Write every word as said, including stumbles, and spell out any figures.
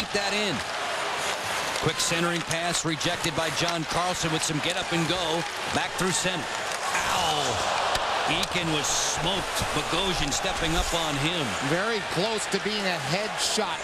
put that in. Quick centering pass rejected by John Carlson with some get up and go. Back through center. Ow! Eakin was smoked. Bogosian stepping up on him. Very close to being a headshot.